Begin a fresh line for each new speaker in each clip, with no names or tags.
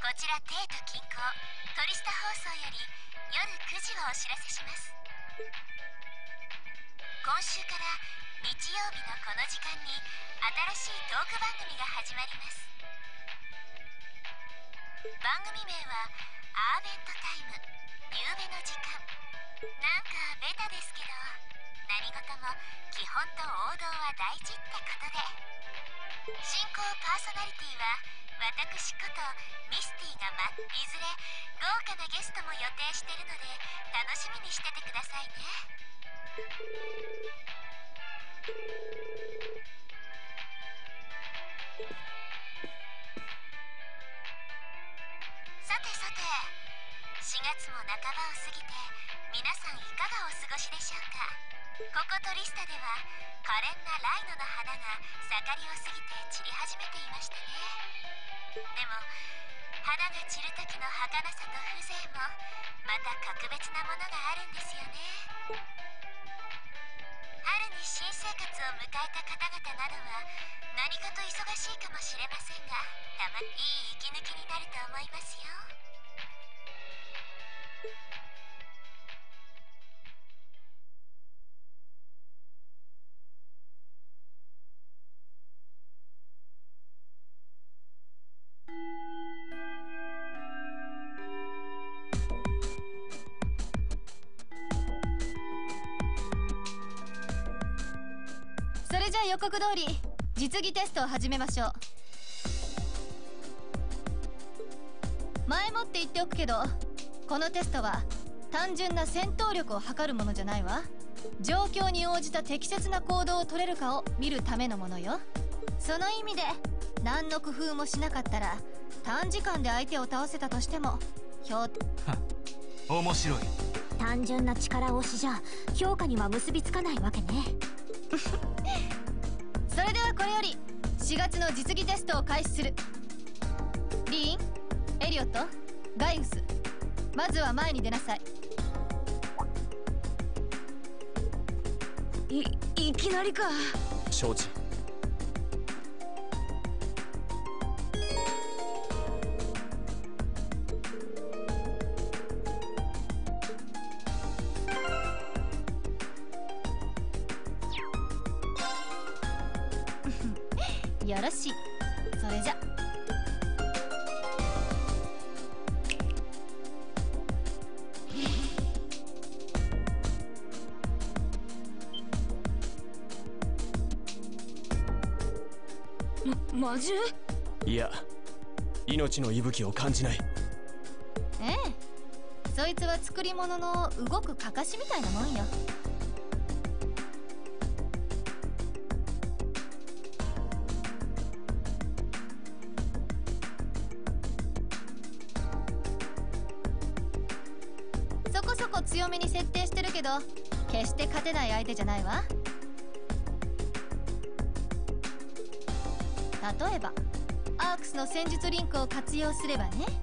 こちら帝都近郊トリスタ放送より夜9時をお知らせします。今週から日曜日のこの時間に新しいトーク番組が始まります。番組名はアーベントタイム、夕べの時間。なんかベタですけど、何事も基本と王道は大事ってことで。進行パーソナリティは私ことミスティがいずれ豪華なゲストも予定してるので楽しみにしててくださいね。さてさて、4月も半ばを過ぎて皆さんいかがお過ごしでしょうか。ここトリスタでは可憐なライノの花が盛りを過ぎて散り始めていましたね。でも花が散る時の儚さと風情もまた格別なものがあるんですよね。春に新生活を迎えた方々などは何かと忙しいかもしれませんが、いい息抜きになると思いますよ。
それじゃあ予告通り実技テストを始めましょう。前もって言っておくけど、このテストは単純な戦闘力を測るものじゃないわ。状況に応じた適切な行動を取れるかを見るためのものよ。その意味で何の工夫もしなかったら短時間で相手を倒せたとしても
面白い。
単純な力押しじゃ評価には結びつかないわけね。
それではこれより4月の実技テストを開始する。リーン、エリオット、ガイウス、まずは前に出なさい。
いきなりか。
承知。
よろしい。それじゃ
魔獣？
いや、命の息吹を感じない。
ええ、そいつは作り物の動くかかしみたいなもんよ。そこそこ強めに設定してるけど、決して勝てない相手じゃないわ。例えばアークスの戦術リンクを活用すればね。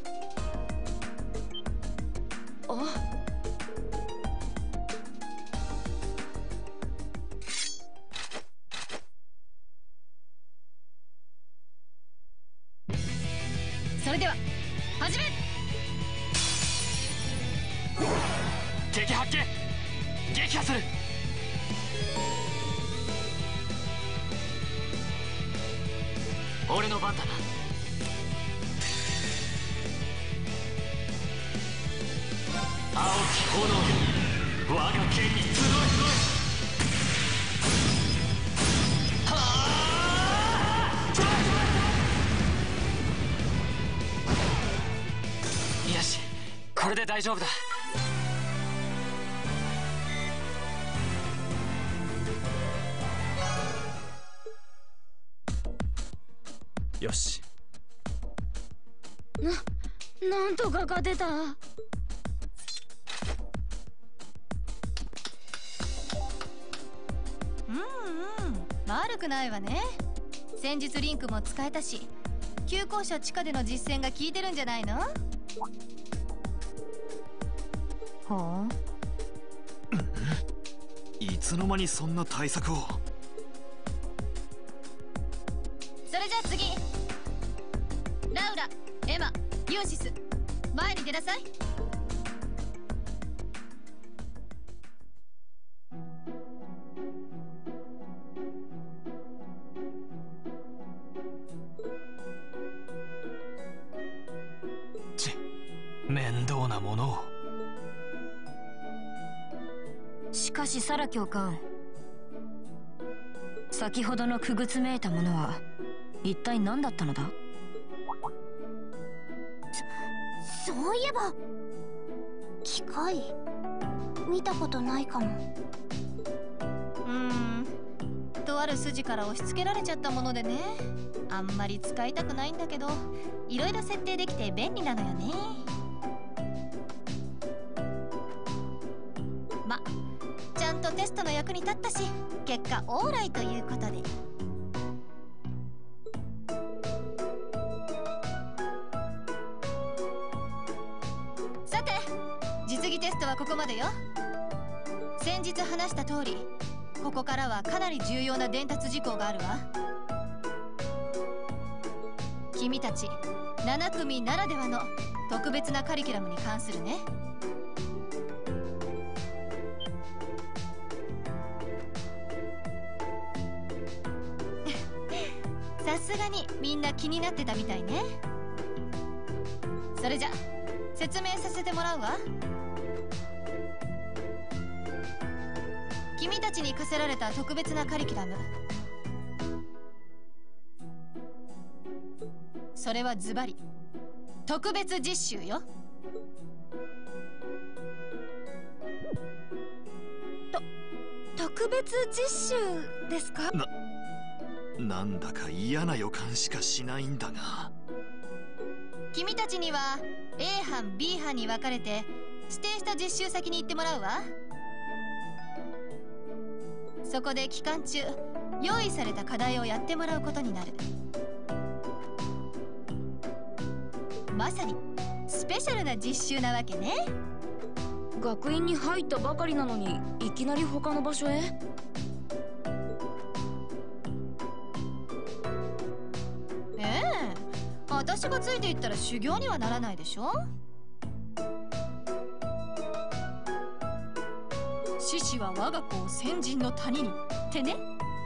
それでは始め。
敵発見。撃破する。俺の番だな。青き炎よ、我が剣に集え。よし、これで大丈夫だ。よし。
なんとか勝てた。
悪くないわね。戦術リンクも使えたし、旧校舎地下での実践が効いてるんじゃないの？
はあ？
いつの間にそんな対策を。
それじゃあ次、ラウラ、 エマ、ユーシス、前に出なさい。
面倒なものを。
しかしサラ教官、先ほどのくぐつめいたものは一体何だったのだ？
そういえば機械見たことないかも。
とある筋から押し付けられちゃったものでね。あんまり使いたくないんだけど、いろいろ設定できて便利なのよね。ま、ちゃんとテストの役に立ったし、結果オーライということで。さて、実技テストはここまでよ。先日話した通り、ここからはかなり重要な伝達事項があるわ。君たち7組ならではの特別なカリキュラムに関するね。さすがにみんな気になってたみたいね。それじゃ説明させてもらうわ。君たちに課せられた特別なカリキュラム、それはズバリ特別実習よ。特別実習ですか？
なんだか嫌な予感しかしないんだが。
君たちには A 班 B 班に分かれて指定した実習先に行ってもらうわ。そこで期間中用意された課題をやってもらうことになる。まさにスペシャルな実習なわけね。
学院に入ったばかりなのにいきなり他の場所へ？
私がついていったら修行にはならないでしょ。獅子は我が子を先人の谷にってね。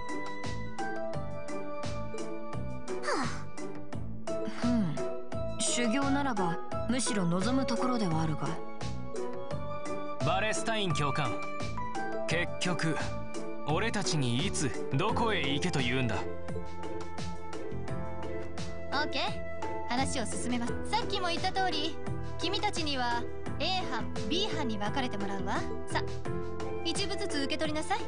修行ならばむしろ望むところではあるが。
バレスタイン教官、結局俺たちにいつどこへ行けと言うんだ。
オーケー、話を進めます。さっきも言った通り、君たちには A 班 B 班に分かれてもらうわ。さ、一部ずつ受け取りなさい。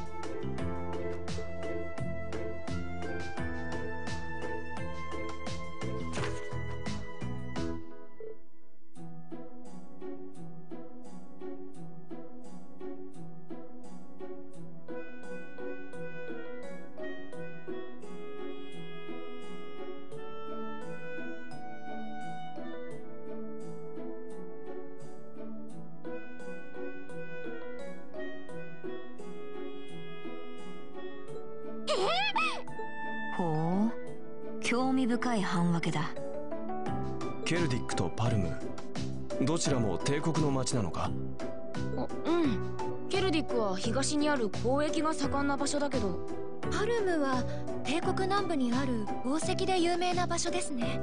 ほう、興味深い班分けだ。
ケルディックとパルム、どちらも帝国の町なのか？
ケルディックは東にある交易が盛んな場所だけど、
パルムは帝国南部にある宝石で有名な場所ですね。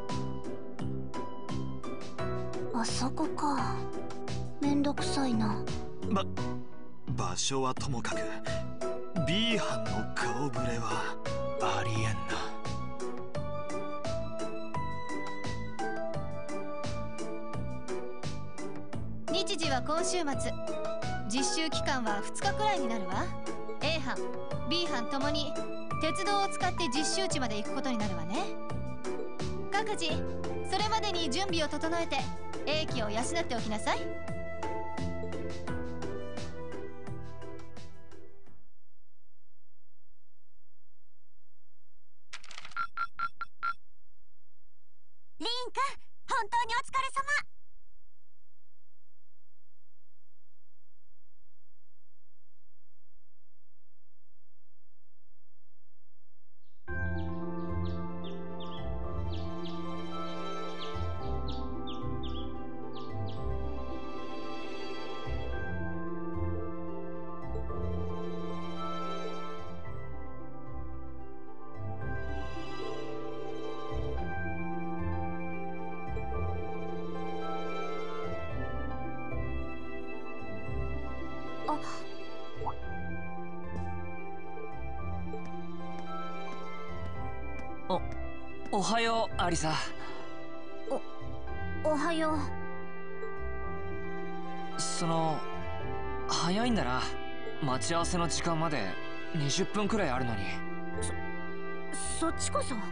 あそこか。めんどくさいな。
場所はともかく B 班の顔ぶれは
ありえんな。
日時は今週末。実習期間は2日くらいになるわ。 A 班 B 班ともに鉄道を使って実習地まで行くことになるわね。各自それまでに準備を整えて英気を養っておきなさい。
リン君、本当にお疲れ様。
おはようアリサ。
おはよう。
早いんだな。待ち合わせの時間まで20分くらいあるのに。
そっちこそ。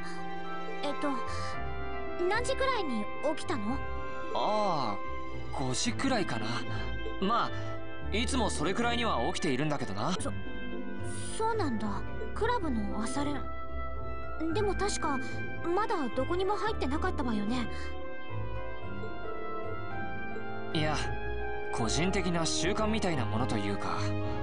何時くらいに起きたの？
ああ、5時くらいかな。まあいつもそれくらいには起きているんだけどな。
そうなんだ。クラブの朝練。でも確かまだどこにも入ってなかったわよね。
いや、個人的な習慣みたいなものというか。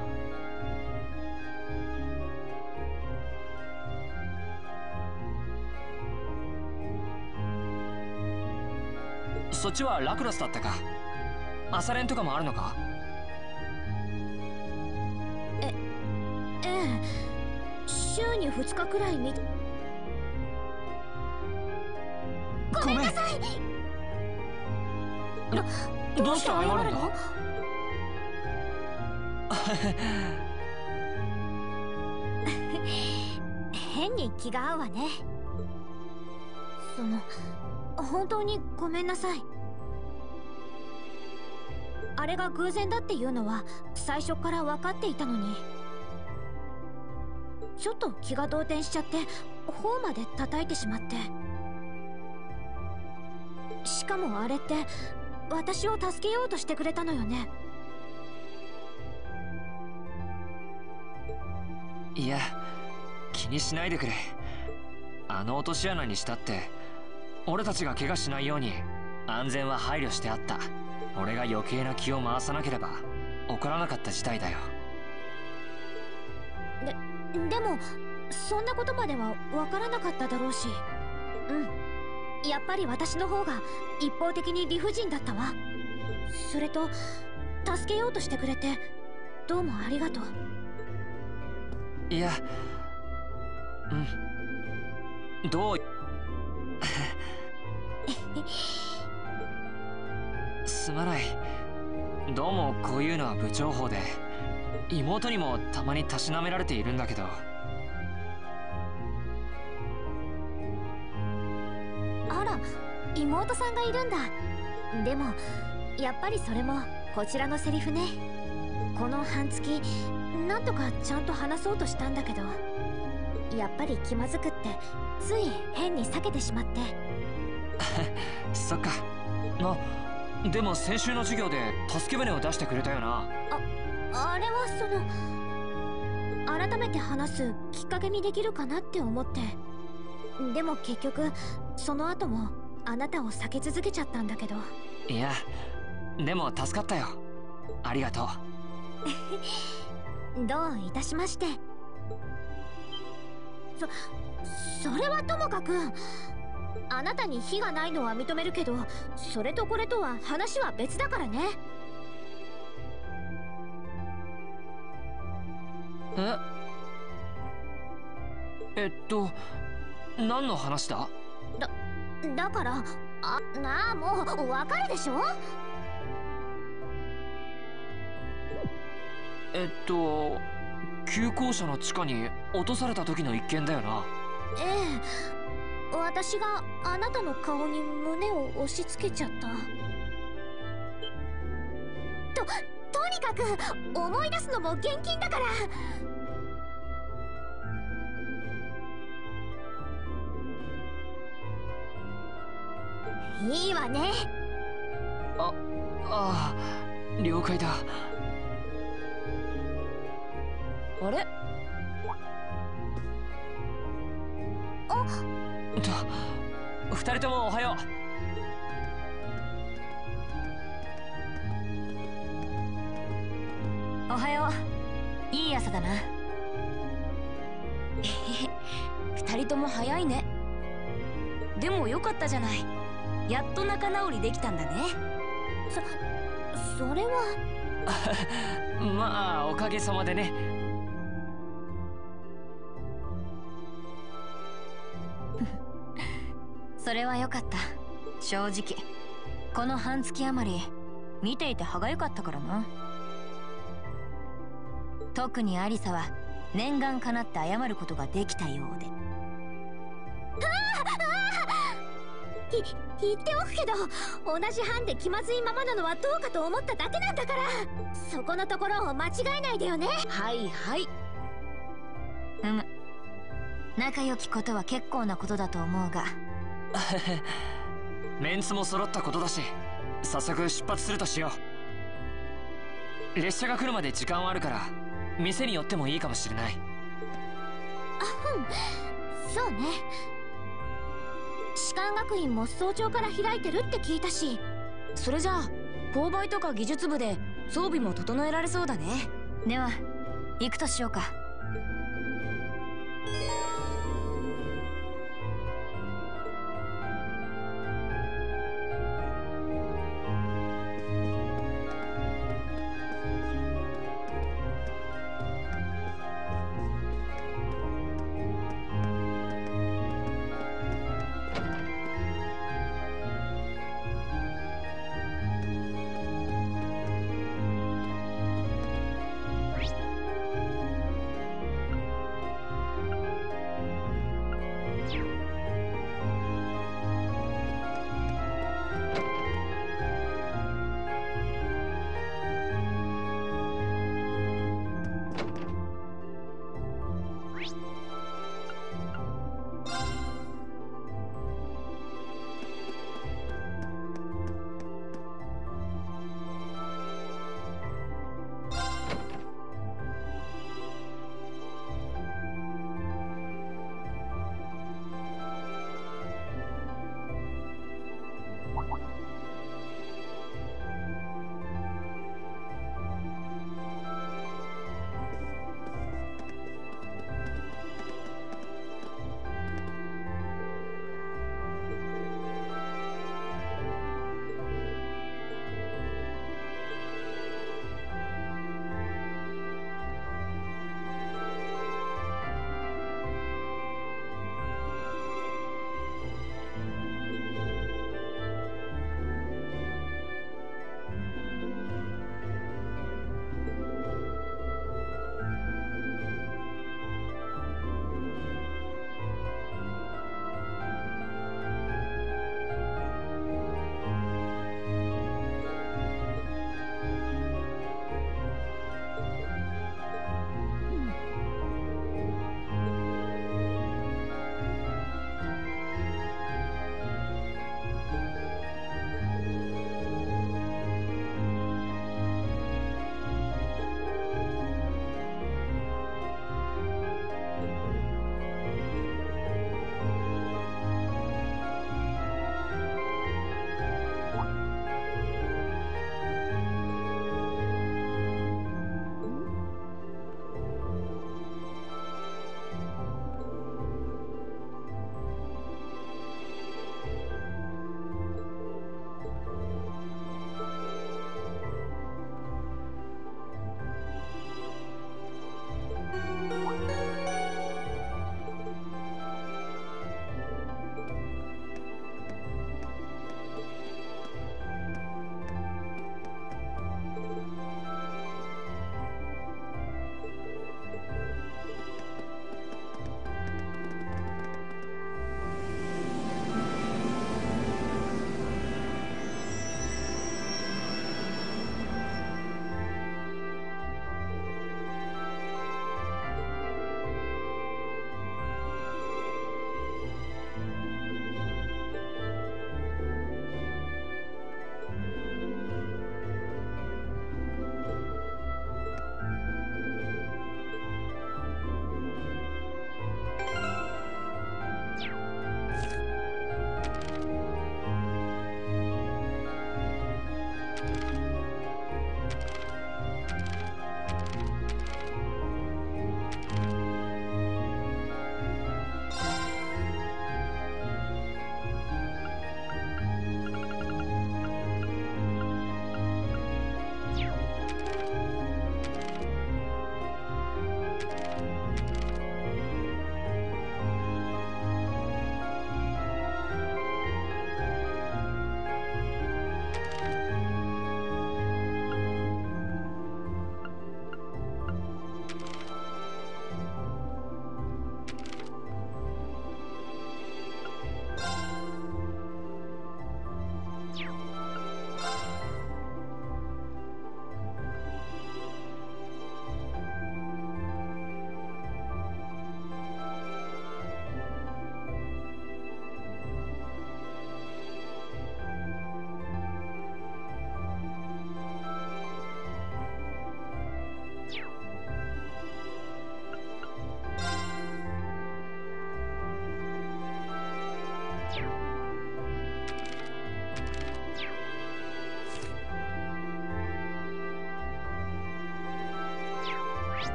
そっちはラクロスだったか？朝練とかもあるのか？
ええ、週に2日くらいごめんなさい。
どうして謝るんだ？
変に気が合うわね。本当にごめんなさい。あれが偶然だっていうのは最初から分かっていたのに、ちょっと気が動転しちゃって頬まで叩いてしまって。しかもあれって私を助けようとしてくれたのよね。
いや、気にしないでくれ。あの落とし穴にしたって俺たちが怪我しないように安全は配慮してあった。俺が余計な気を回さなければ起こらなかった事態だよ。
でもそんなことまでは分からなかっただろうし。やっぱり私の方が一方的に理不尽だったわ。それと助けようとしてくれてどうもありがとう。
いや、どうすまない。どうもこういうのは部長法で、妹にもたまにたしなめられているんだけど。
あら、妹さんがいるんだ。でもやっぱりそれもこちらのセリフね。この半月なんとかちゃんと話そうとしたんだけど、やっぱり気まずくってつい変に避けてしまって。
そっか。でも先週の授業で助け舟を出してくれたよな。
あれは改めて話すきっかけにできるかなって思って。でも結局その後もあなたを避け続けちゃったんだけど。
いや、でも助かったよ。ありがと
う。どういたしまして。それはともかく、あなたに非がないのは認めるけど、それとこれとは話は別だからね。
何の話だ？
だから、もうわかるでしょ？
旧校舎の地下に落とされた時の一件だよな。
ええ、私があなたの顔に胸を押し付けちゃった。とにかく思い出すのも厳禁だから。いいわね。
ああ、了解だ。
あれ？
2人ともおはよ
う。おはよう。いい朝だな。
2人とも早いね。でもよかったじゃない。やっと仲直りできたんだね。
それは
まあおかげさまでね。
それはよかった。正直この半月余り見ていて歯がゆかったからな。特にアリサは念願かなって謝ることができたようで。
言っておくけど、同じ班で気まずいままなのはどうかと思っただけなんだから、そこのところを間違えないでよね。
はいはい。
仲良きことは結構なことだと思うが
メンツも揃ったことだし、早速出発するとしよう。列車が来るまで時間はあるから店に寄ってもいいかもしれない。
そうね。士官学院も早朝から開いてるって聞いたし。
それじゃあ購買とか技術部で装備も整えられそうだね。
では行くとしようか。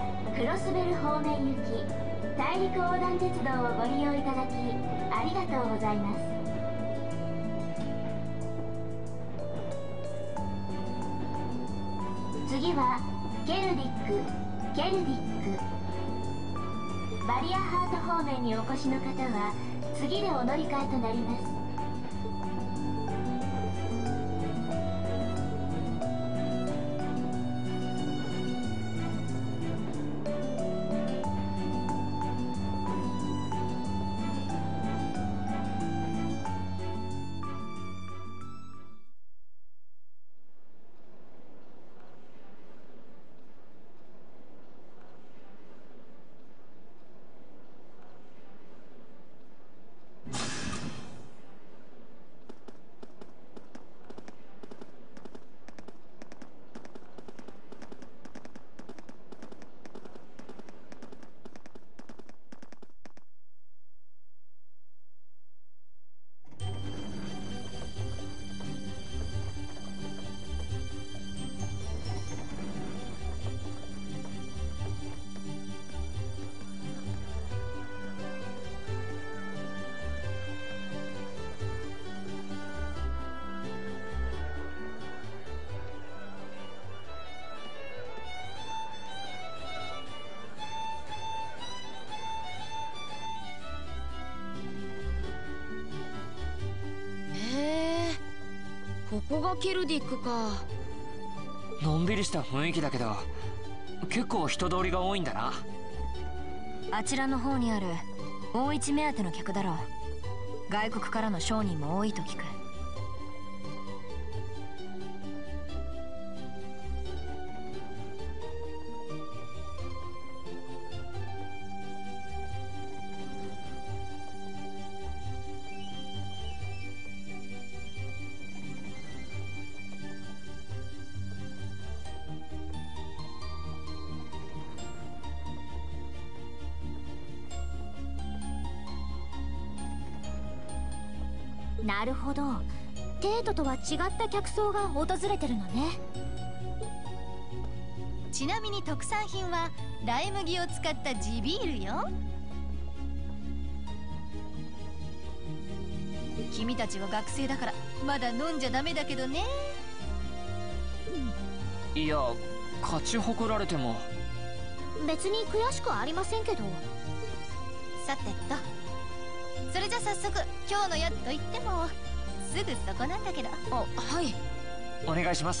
クロスベル方面行き大陸横断鉄道をご利用いただきありがとうございます。次はケルディック。バリアハート方面にお越しの方は次でお乗り換えとなります。
ここがケルディックか。
のんびりした雰囲気だけど結構人通りが多いんだな。
あちらの方にある大一目当ての客だろう。外国からの商人も多いと聞く。
なるほど、テートとは違った客層が訪れてるのね。
ちなみに特産品はライ麦を使った地ビールよ。君たちは学生だからまだ飲んじゃダメだけどね。
いや勝ち誇られても。
別に悔しくありませんけど。
さてと、それじゃ早速今日の宿といってもすぐそこなんだけど。
あ、はい。
お願いします。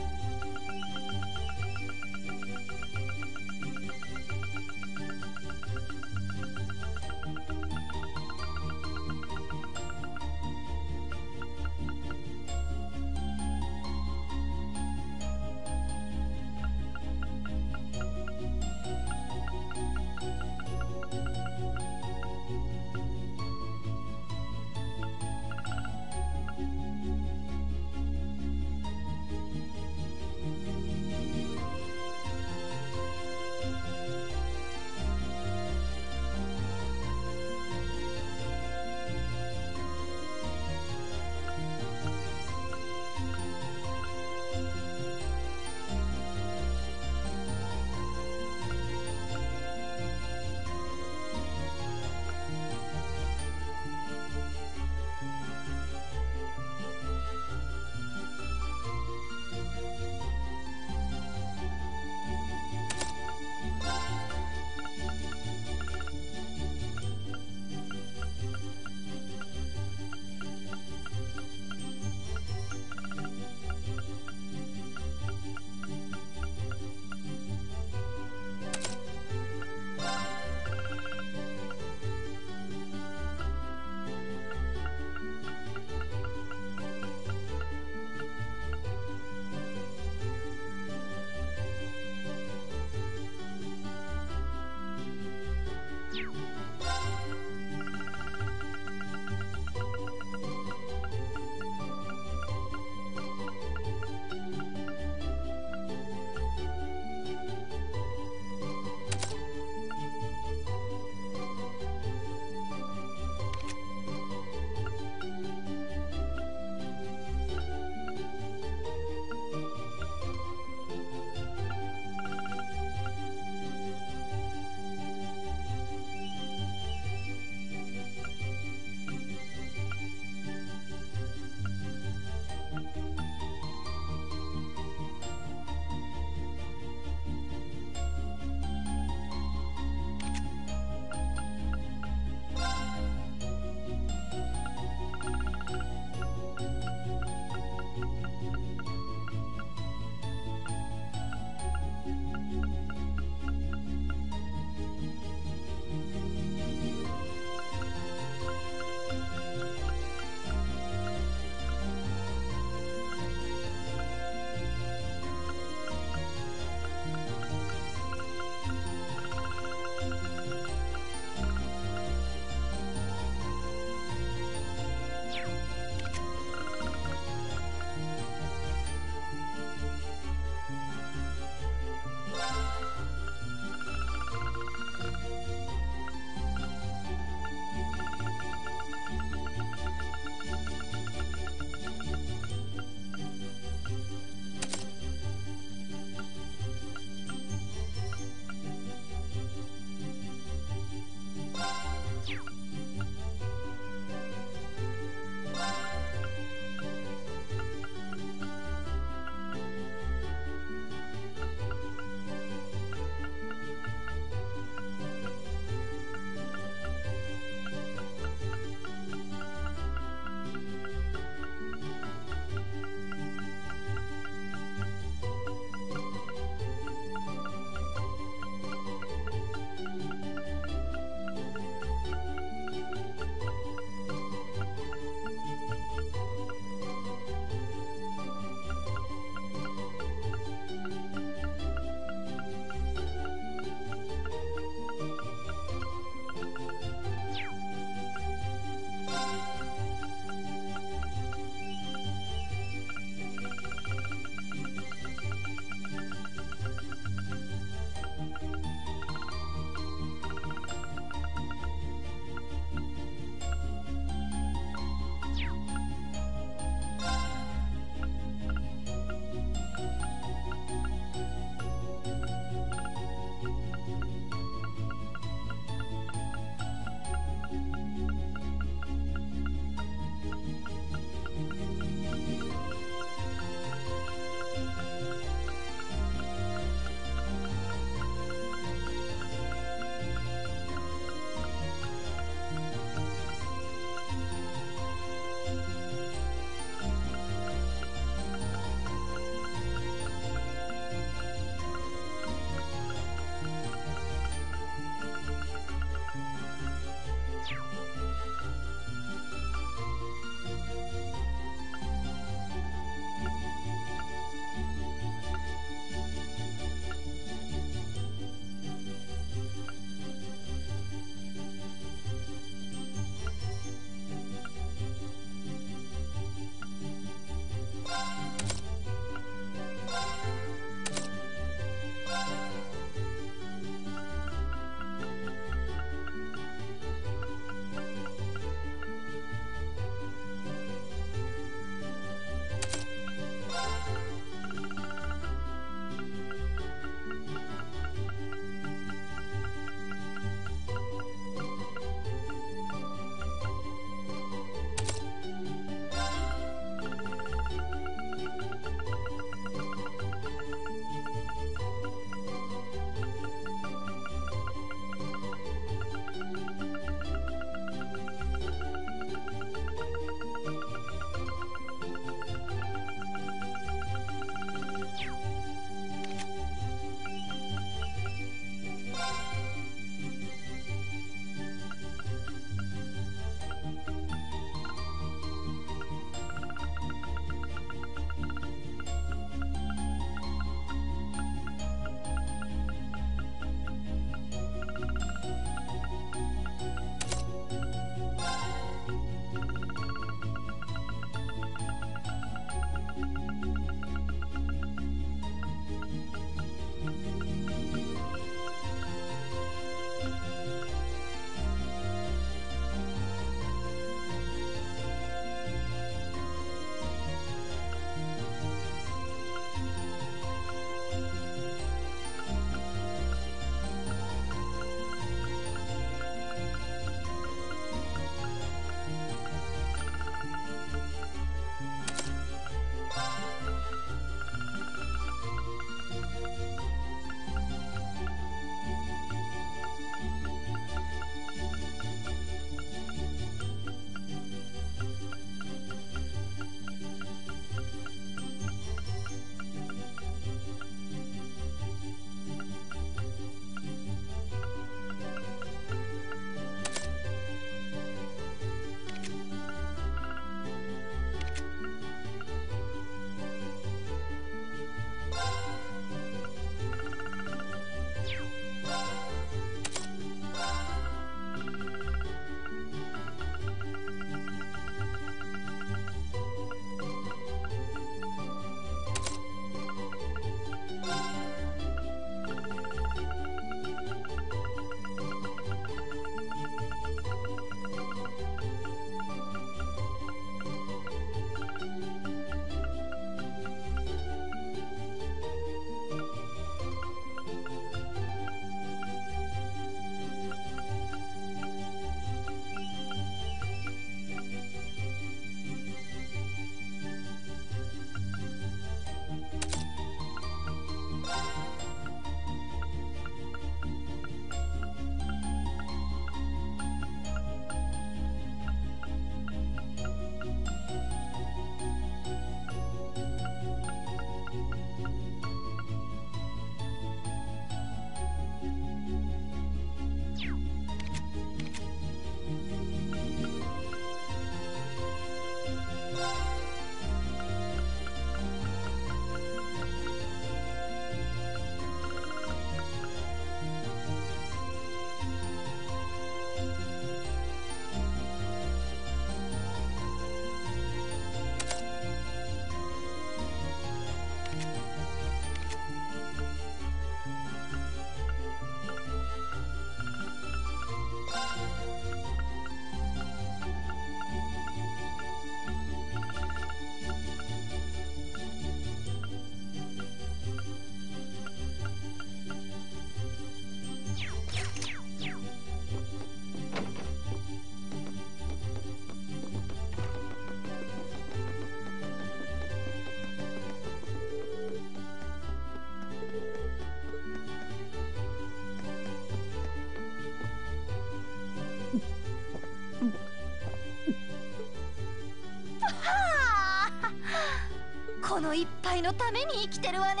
この一杯のために生きてるわね。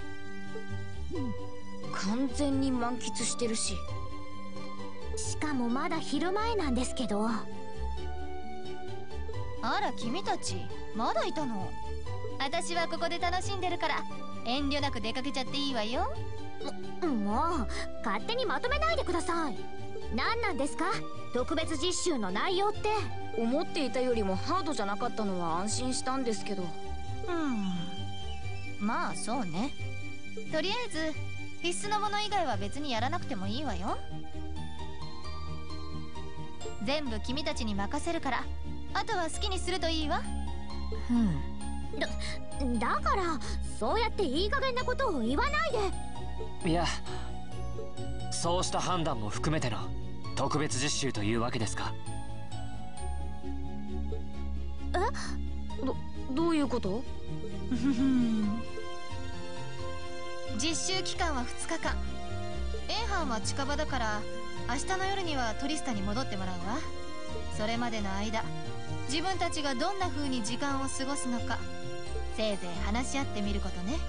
完全に満喫してるし。
しかもまだ昼前なんですけど。
あら君たちまだいたの。私はここで楽しんでるから遠慮なく出かけちゃっていいわよ。
もう勝手にまとめないでください。何なんですか特別実習の内容って。
思っていたよりもハードじゃなかったのは安心したんですけど。
まあそうね。とりあえず必須のもの以外は別にやらなくてもいいわよ。全部君たちに任せるからあとは好きにするといいわ。
だからそうやっていい加減なことを言わないで。
いや、そうした判断も含めての特別実習というわけですか。
どういうこと？
実習期間は2日間。エンハンは近場だから明日の夜にはトリスタに戻ってもらうわ。それまでの間自分たちがどんな風に時間を過ごすのかせいぜい話し合ってみることね。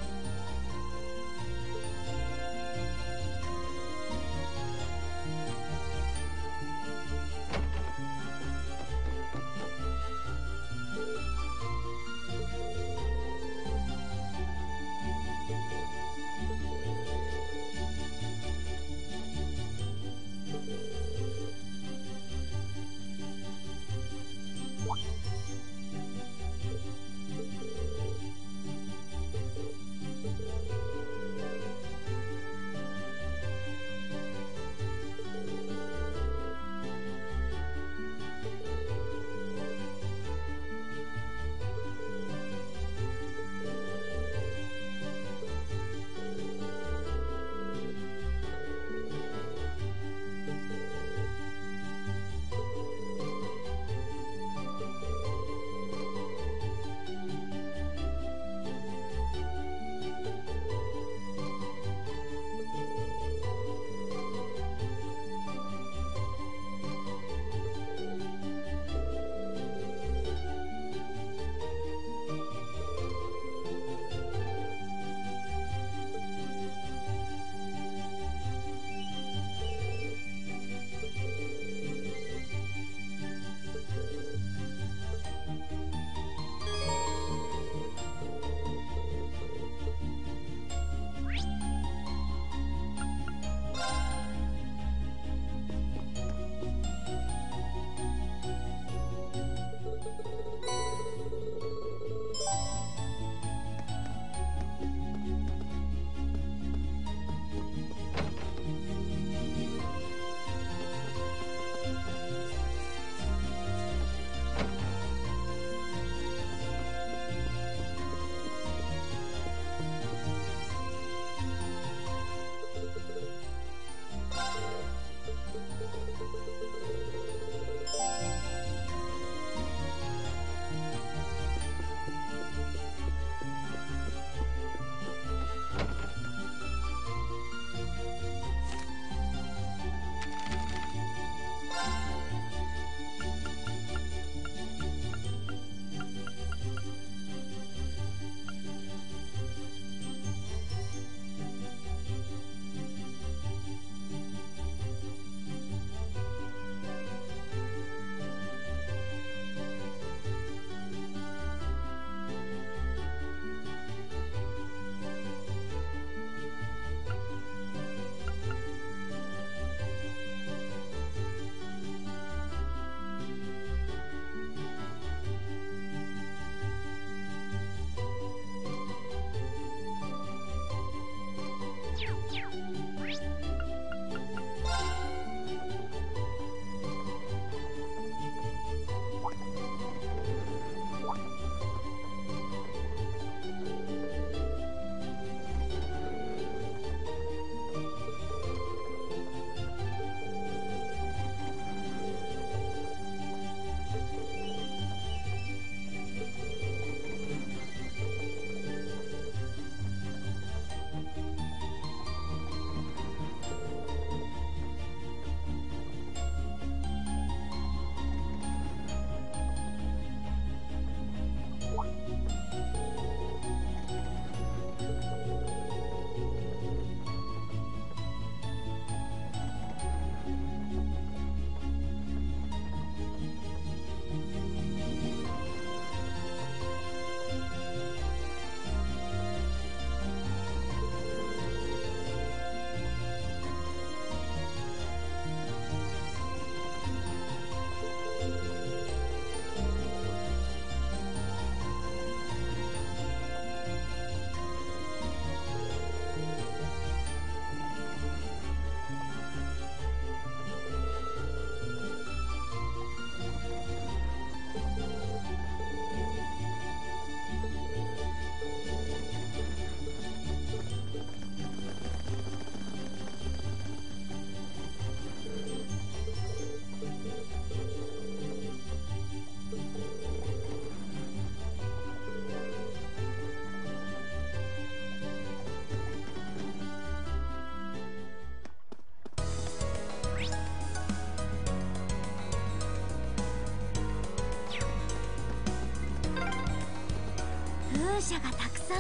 者がたくさん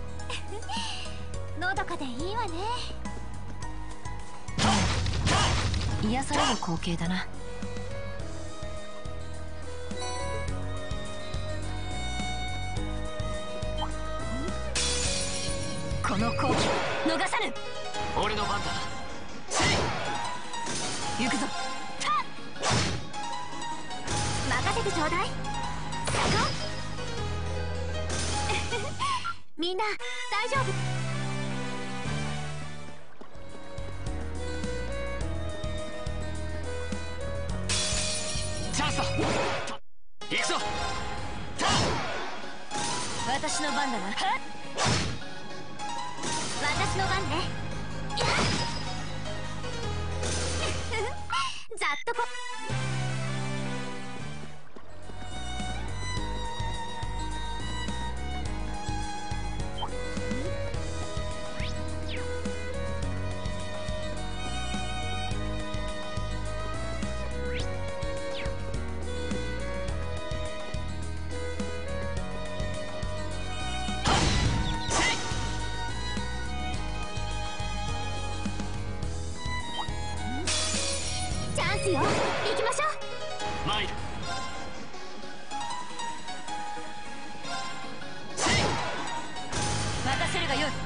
のどかでいいわね。
癒される光景だな。この好機逃さぬ。
俺の番だ。
行くぞ。
任せてちょうだい。みんな大丈夫？
チャンスだ。行くぞ。
私の番だな。
私の番ね。ざっとこ。チャンスよ。行きましょう。
参る。
任せるがよい。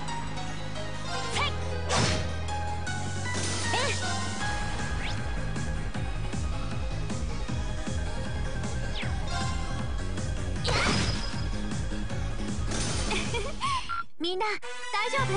みんな大丈夫？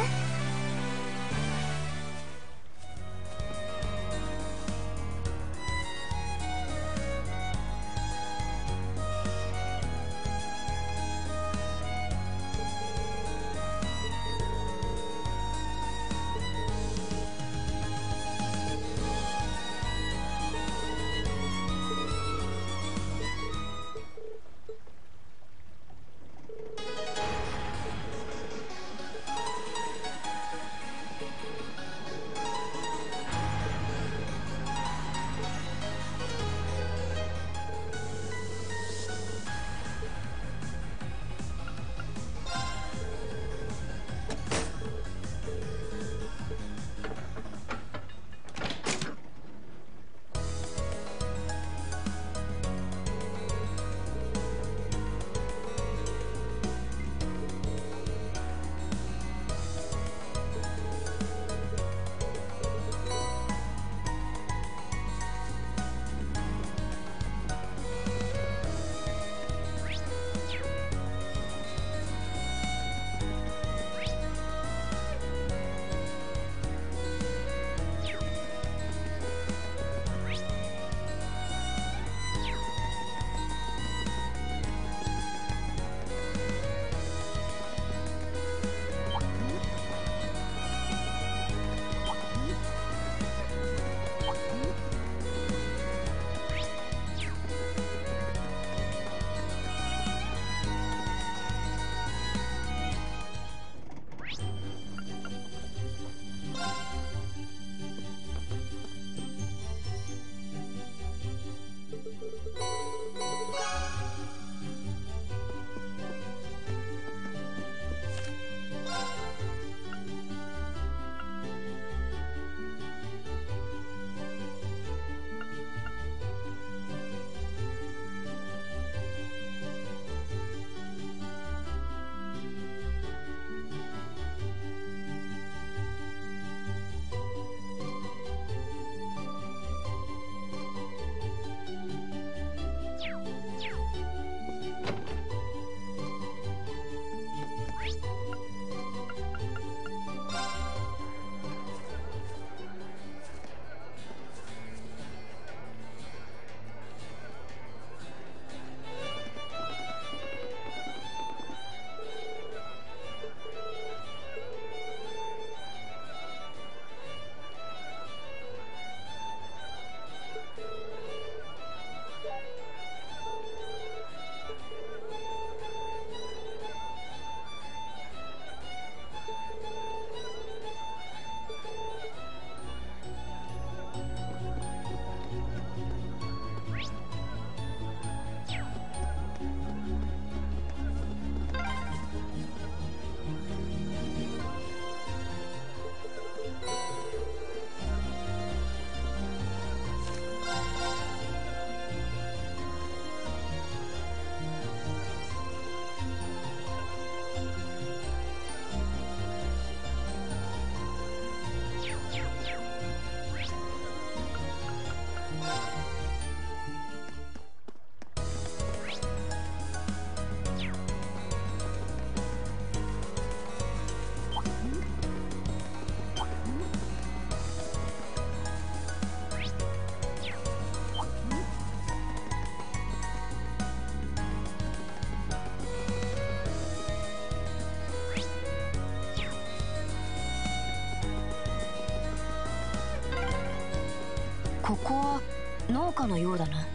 農家のようだな。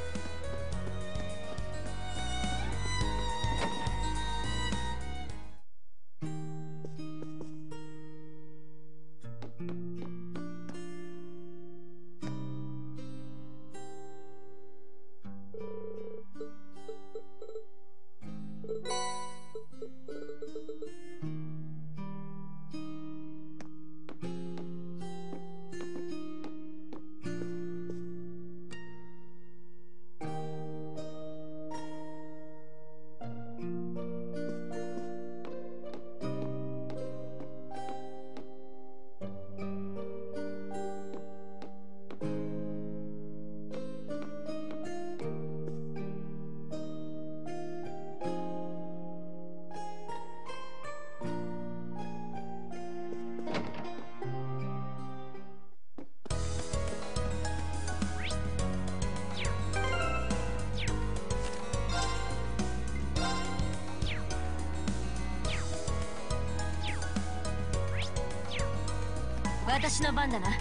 私の番だな。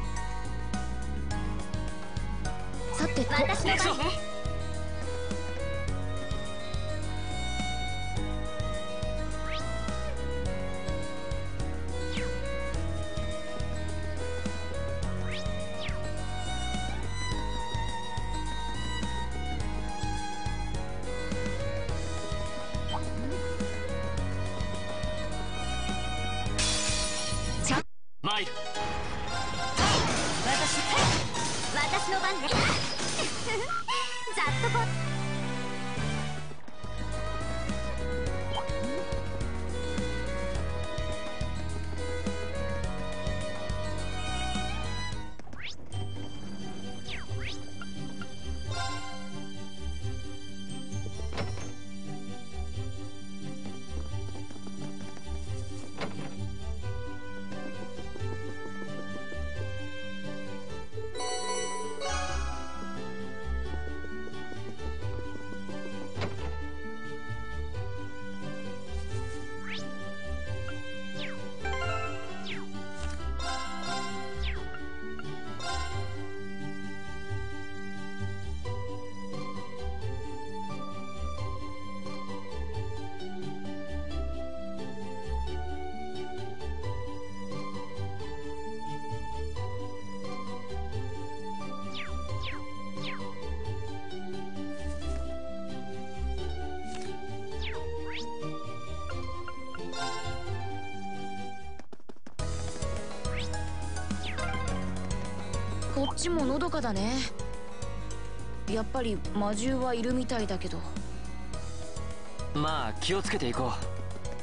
さて私の番ね。
参る。
私の番ね。ざっとこ
こっちものどかだね。やっぱり魔獣はいるみたいだけど。
まあ気をつけていこう。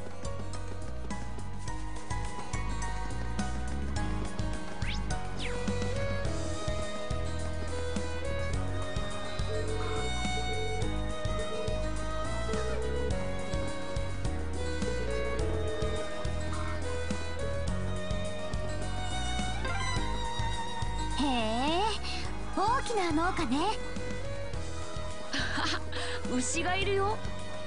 へえ、大きな農家ね。
牛がいるよ。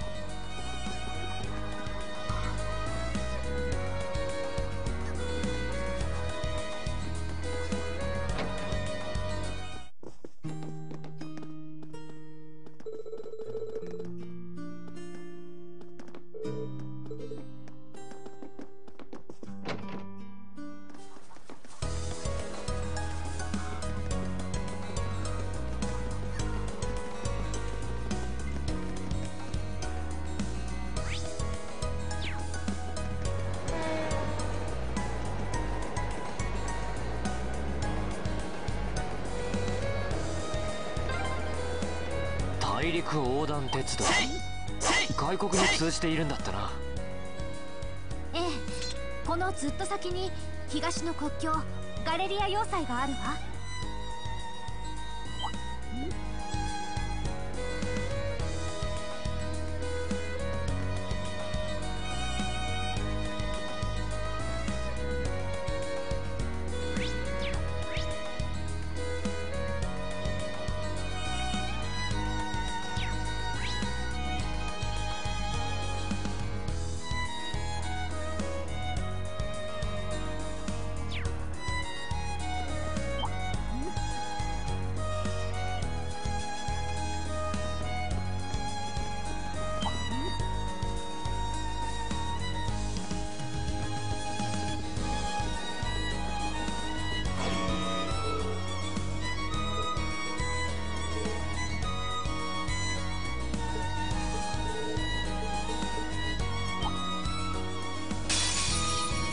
大陸横断鉄道、外国に通じているんだったな。
ええ、このずっと先に東の国境ガレリア要塞があるわ。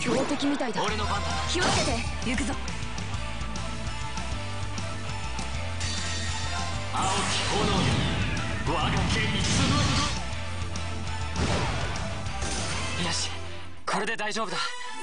強敵みたいだ。
俺の番だ。
気をつけて。
行くぞ。
青き炎よ、我が剣に集え。よし、これで大丈夫だ。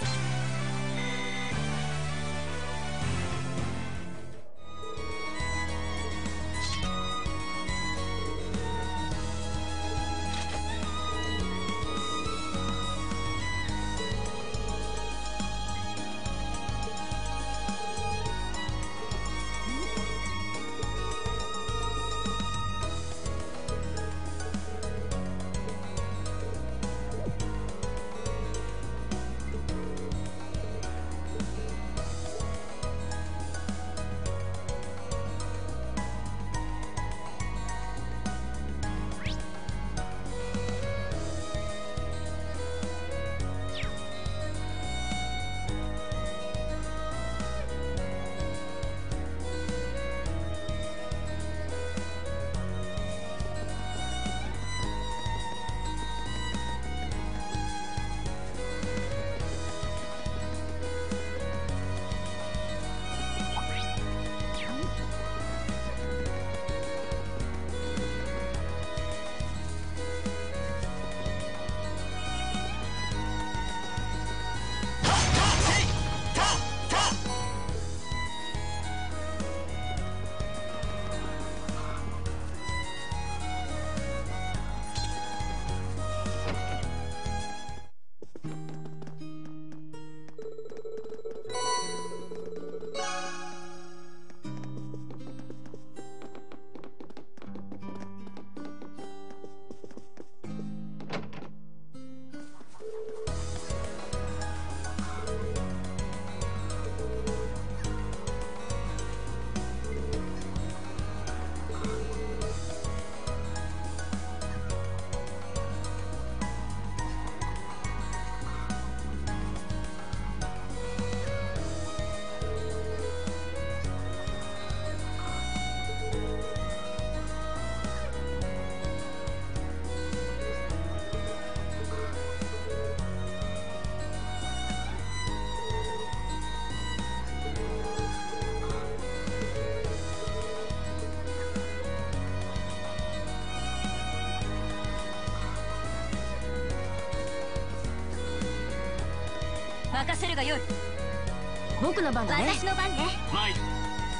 任せるがよい。
僕の番だね。
私の番ね。
参る。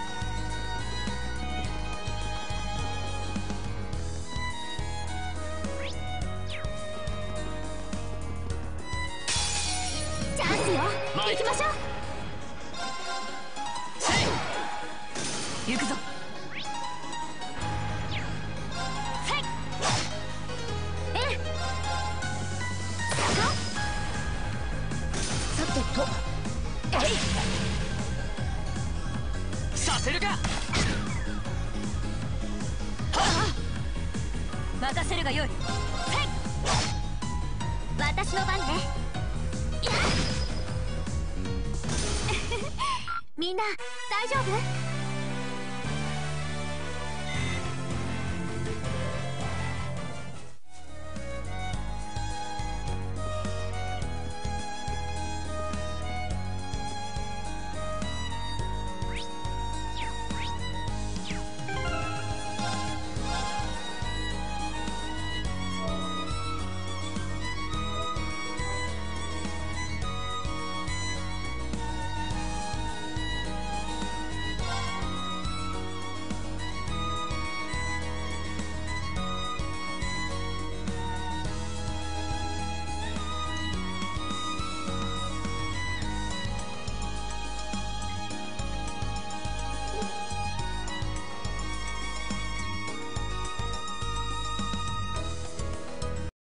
チャンスよ。行きましょう。
行くぞ。
させるか。
任せるがよい。
私の番ね。みんな大丈夫？